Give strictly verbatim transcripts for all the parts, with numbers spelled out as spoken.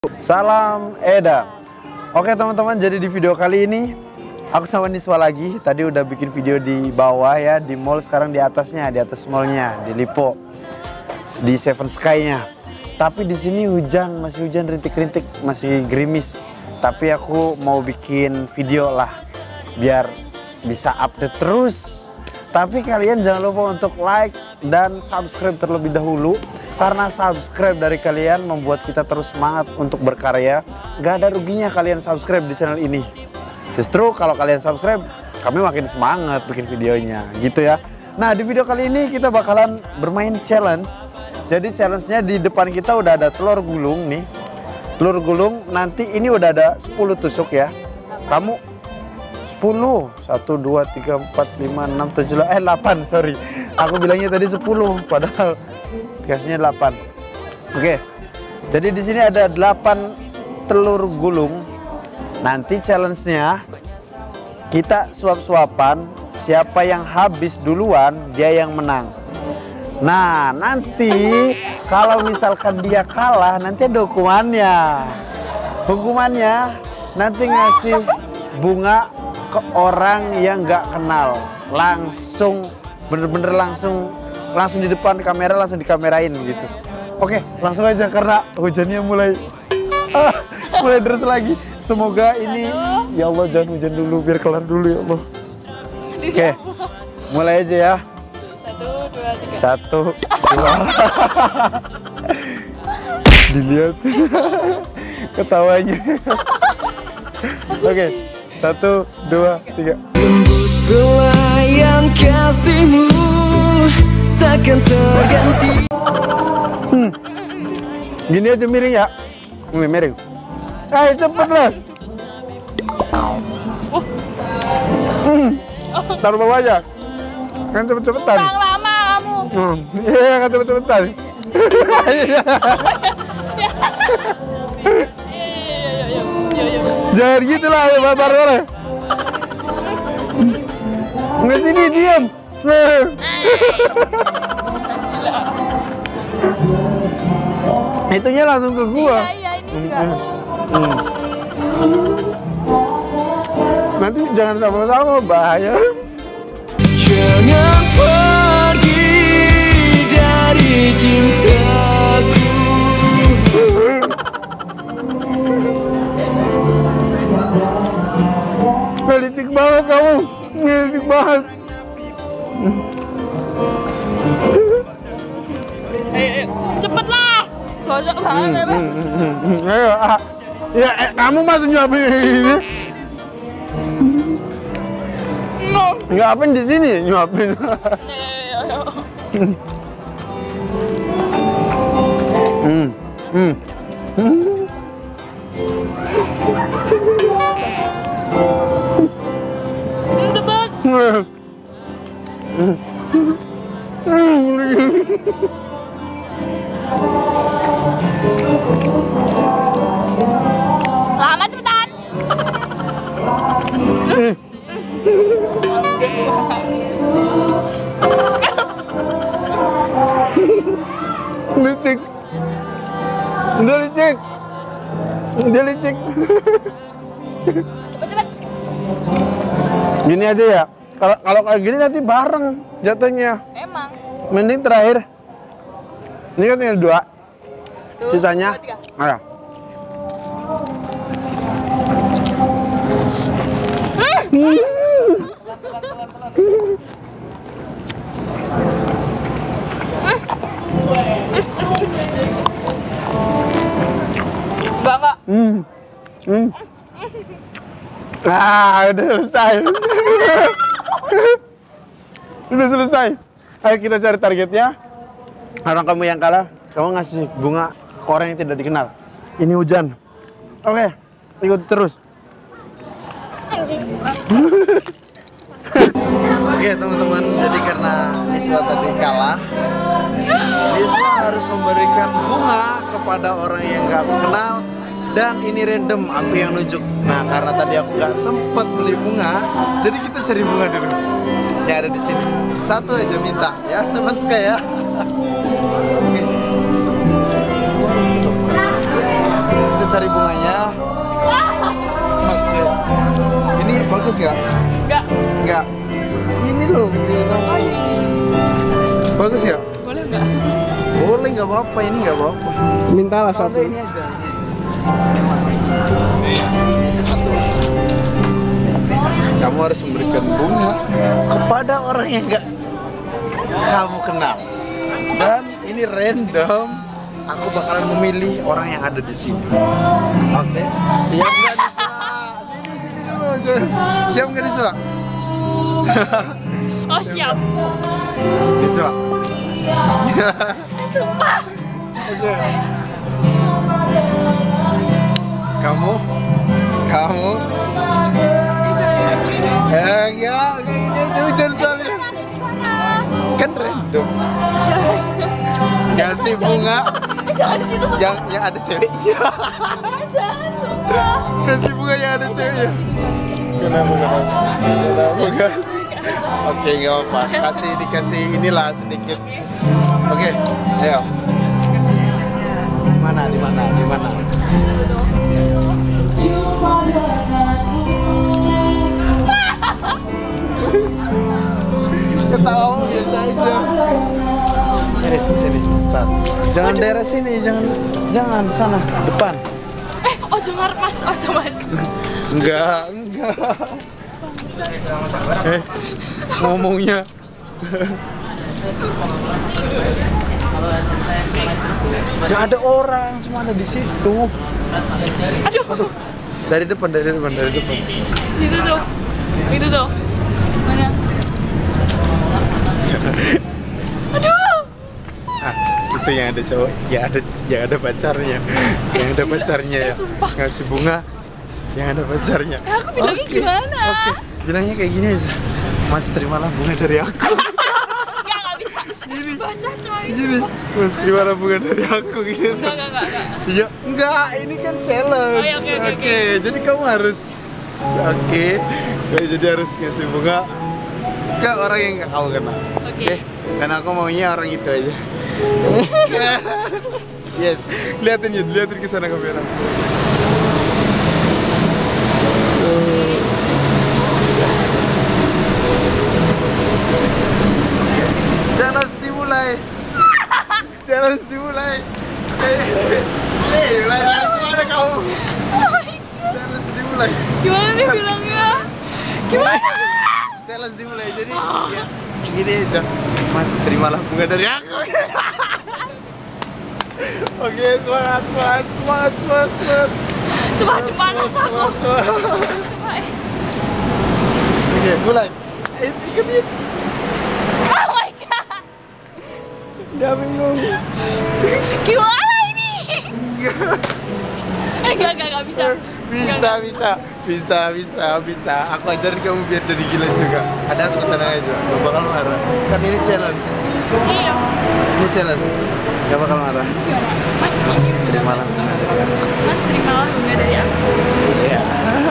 Salam Eda. Oke teman-teman, jadi di video kali ini aku sama Niswa lagi. Tadi udah bikin video di bawah ya, di mall, sekarang di atasnya, di atas mallnya, di Lipo, di Seven Sky-nya. Tapi di sini hujan, masih hujan rintik-rintik, masih gerimis. Tapi aku mau bikin video lah, biar bisa update terus. Tapi kalian jangan lupa untuk like dan subscribe terlebih dahulu, karena subscribe dari kalian membuat kita terus semangat untuk berkarya. Gak ada ruginya kalian subscribe di channel ini. Justru kalau kalian subscribe, kami makin semangat bikin videonya, gitu ya. Nah, di video kali ini kita bakalan bermain challenge. Jadi challenge-nya di depan kita udah ada telur gulung nih. Telur gulung, nanti ini udah ada sepuluh tusuk ya. Kamu sepuluh, satu, dua, tiga, empat, lima, enam, tujuh, eh delapan, sorry. Aku bilangnya tadi sepuluh, padahal dikasihnya delapan. Oke, jadi di sini ada delapan telur gulung. Nanti challenge-nya kita suap-suapan, siapa yang habis duluan dia yang menang. Nah, nanti kalau misalkan dia kalah, nanti ada hukumannya. Hukumannya nanti ngasih bunga ke orang yang nggak kenal, langsung bener-bener langsung langsung di depan kamera, langsung dikamerain gitu. Oke, langsung aja karena hujannya mulai ah, mulai deras lagi. Semoga ini ya Allah jangan hujan dulu, biar kelar dulu ya Allah. Oke, mulai aja ya. Satu, dua, tiga. Satu, dua. Dilihat ketawanya. Oke. Satu, dua, tiga. Lembut pelayan kasihmu takkan terganti. Hmm. Gini aja miring ya. Ini miring. Ayo cepet lah. Hmm. Taruh bawah aja. Kan cepet-cepetan. Bang lama kamu. Hmm. Iya, kan cepet-cepetan. Jangan gitu lah, ya batar orang. Nggak, sini diam. Itunya langsung ke gua. Iya, iya, ini juga. Hmm. Nanti jangan sama-sama, bahaya. Jangan pergi dari cintaku. Licik banget kamu, licik banget. Ayo, cepet lah. Sosok banget ya, Bang. Ayo, ah. Ya, eh, kamu masih nyuapin ini? No. Nyuapin di sini, nyuapin. Hmm, hmm. Lama cepetan. Licik. Dia licik. Dia licik. Cepet-cepet. Gini aja ya. Kalau kalau kayak gini nanti bareng jatuhnya. Emang. Mending terakhir. Ini kan tinggal dua. Tuh, Sisanya. dua, tiga. Ayo. Bapak. Hmm. Hmm. Ah, udah selesai. Udah selesai. Ayo kita cari targetnya. Orang kamu yang kalah, kamu ngasih bunga ke orang yang tidak dikenal. Ini hujan. Oke, ikut terus. Oke teman-teman, jadi karena Niswa tadi kalah, Niswa harus memberikan bunga kepada orang yang gak aku kenal. Dan ini random, aku yang nunjuk. Nah, karena tadi aku nggak sempet beli bunga, jadi kita cari bunga dulu. Yang ada di sini. Satu aja minta, ya Seven Sky ya. Oke. Kita cari bunganya. Oke. Ini bagus nggak? Enggak. Nggak. Ini loh. Bagus nggak? Boleh enggak? Boleh, nggak apa-apa. Ini nggak apa-apa. Mintalah Satu satu. ini aja. Ini satu. Kamu harus memberikan bunga kepada orang yang nggak kamu kenal. Dan ini random. Aku bakalan memilih orang yang ada di sini. Oke, siap nggak Niswa? Sini sini dulu, Jon. Siap nggak Niswa? Oh siap. Niswa. Eh, sumpah. Oke. Kamu, kamu. Eh, jangan di sini dong. Eh ya, kayak gini aja hujan soalnya. Ada di sana. Kan random. Jangan. Kasih bunga Eh, jangan di situ sumpah. yang yang ada ceweknya. Eh, jangan sumpah. Kasih bunga yang ada ceweknya. Kenapa kenapa? Kenapa kasih? Oke, nggak apa-apa. Kasih dikasih inilah sedikit. Oke, ayo. Mana? Di mana? Di mana? Ketawa biasa aja. Eh, sini, tar. Jangan daerah sini, jangan, jangan sana, depan. Eh, ojo ngarep mas, ojo mas. Enggak, enggak. Eh, ngomongnya. Gak ada orang, cuma ada di situ. Aduh. Aduh, dari depan, dari depan, dari depan. Situ tuh. Itu tuh. Mana? Aduh. Ah, itu yang ada cowok, ya ada, yang ada pacarnya, yang ada pacarnya ya. Eh, sumpah. Ngasih bunga, yang ada pacarnya. Eh, aku bilangnya Oke, gimana? Oke, bilangnya kayak gini aja. Mas, terimalah bunga dari aku. Enggak, enggak bisa. Basah cuma ini. Gini, Mas, terimalah bunga dari aku gitu. Enggak, enggak, enggak, enggak. Iya, enggak, ini kan challenge. Oh, iya, oke, oke, Oke, jadi kamu harus oke, jadi harus ngasih bunga ke orang yang nggak kamu kenal. Oke. Dan aku maunya orang itu aja. Yes, liatin ya, liatin ke sana kamera. Challenge dimulai. Challenge dimulai. Eh, lari kemana kamu? Challenge dimulai. Gimana nih bilangnya? Gimana? Challenge dimulai. Jadi ya, gini aja. Mas, terimalah bunga dari aku. Oke, semangat, semangat, semangat, semangat, semangat. Semakin panas aku. Semangat, semangat. Sumpah, eh. Oke, mulai. Eh, ikut, ikut. Oh my god. Gak bingung. Gimana ini? Eh, enggak, enggak, enggak bisa. Enggak, Bisa, bisa, bisa, bisa, bisa. Aku ajarin kamu biar jadi gila juga. Ada aku sana aja, gak bakal marah. Kan ini challenge. Siap. Ini challenge. Gak bakal marah. Mas, Mas, terimalah bunga dari aku. Mas terimalah bunga dari aku. Iya.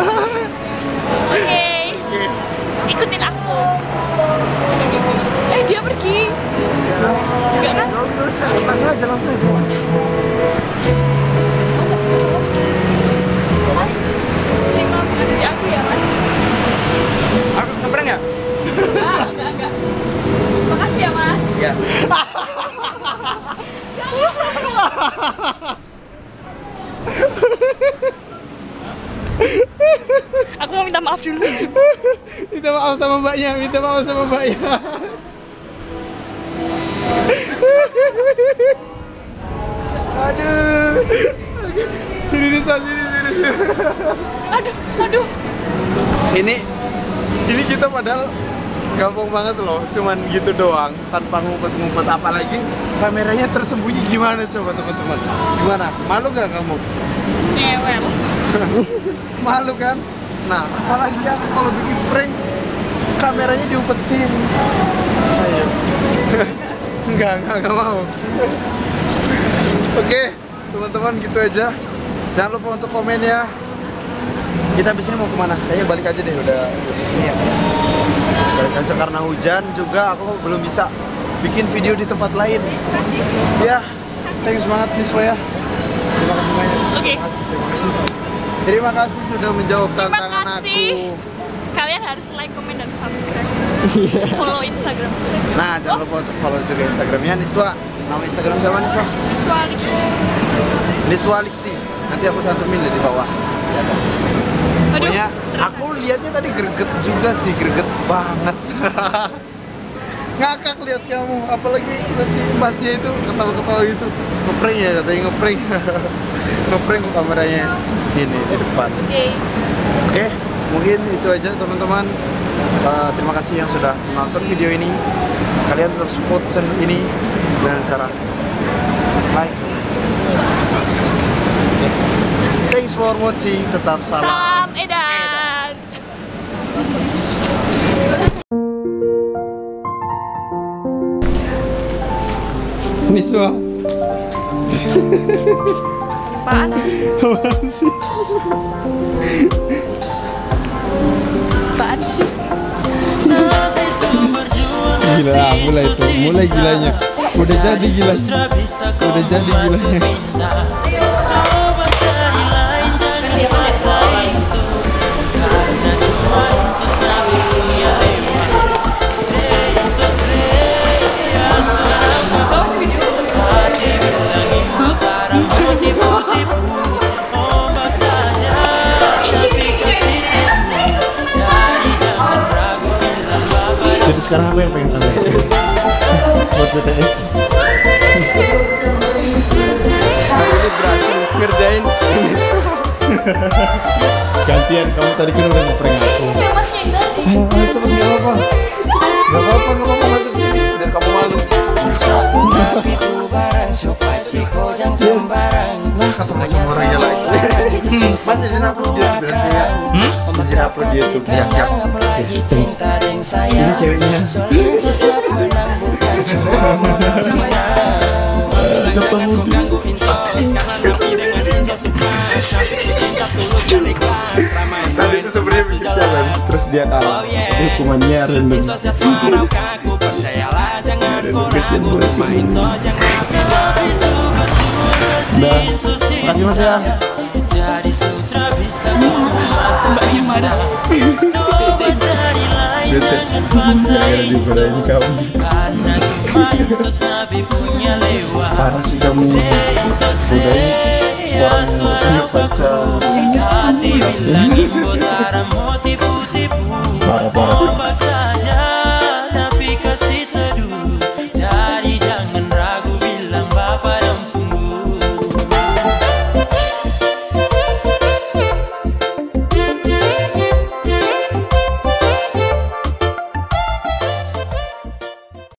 Oke. Ikutin aku. Eh, dia pergi. Ya. Enggak kan? Gak gak usah, langsung aja, langsung aja. Mas, terima bunga dari aku ya, Mas. Aku ngebrang ya? Enggak, enggak, enggak. Makasih ya, Mas. Ya. Aku mau minta maaf dulu, Jim. Minta maaf sama mbaknya, minta maaf sama mbaknya. Aduh. Sini Nisa, sini, sini. Aduh, aduh. Ini, ini kita padahal gampang banget loh, cuman gitu doang, tanpa ngumpet-ngumpet. Apalagi kameranya tersembunyi, gimana coba teman-teman? Gimana? Malu gak kamu? Ngewel. Malu kan? Nah, apalagi aku kalau bikin prank, kameranya diumpetin. Ayo. Enggak, enggak, enggak mau. Oke, teman-teman gitu aja. Jangan lupa untuk komen ya. Kita abis ini mau kemana? Kayaknya balik aja deh, udah ini ya. Balik aja karena hujan juga, aku belum bisa bikin video di tempat lain. Ya, thanks banget Niswa ya. Terima kasih banyak. Oke. Terima kasih sudah menjawab Terima tantangan kasih. aku. Kalian harus like, comment, dan subscribe. Follow Instagram. Nah, jangan lupa untuk follow juga Instagramnya Niswa. Nama Instagram siapa Niswa? Niswa Aliksi. Niswa Aliksi. Nanti aku santumin di bawah. Ya, kan? Aduh, Pokoknya stres. aku lihatnya tadi greget juga sih, greget banget. Ngakak lihat kamu, apalagi masih masnya itu ketawa-ketawa gitu. Ngeprank ya katanya ngeprank. Ngeprank kok kameranya gini di depan. Oke. Oke, mungkin itu aja teman-teman. Uh, terima kasih yang sudah menonton video ini. Kalian tetap support channel ini dengan cara like, subscribe. Okay. Thanks for watching. Tetap salam. Salam Edan. Niswa. Apaan sih? Apaan sih? Apaan sih? Gila, mulai tuh, mulai gilanya. Udah jadi gilanya. Udah jadi gilanya. Jadi sekarang aku yang pengen tanya buat B T S. Hari ini berhasil ngerjain finish. Gantian, kamu tadi kan udah ngeprank aku. Masnya yang tadi. Ayo, ayo cepet, nggak apa-apa. Nggak apa-apa, nggak apa-apa masuk sini. Biar kamu malu. Nah, ketemu sama orangnya lagi. Mas izin upload dia berarti ya. Izin upload dia tuh siap-siap. Ini ceweknya. Ketemu. Tadi itu sebenarnya bikin challenge, terus dia kalah. Hukumannya random. Kasian banget. Udah, makasih Mas ya. Mbaknya marah. Bete, gara-gara diberain kamu. Parah sih kamu. Udah ini orang yang punya pacar.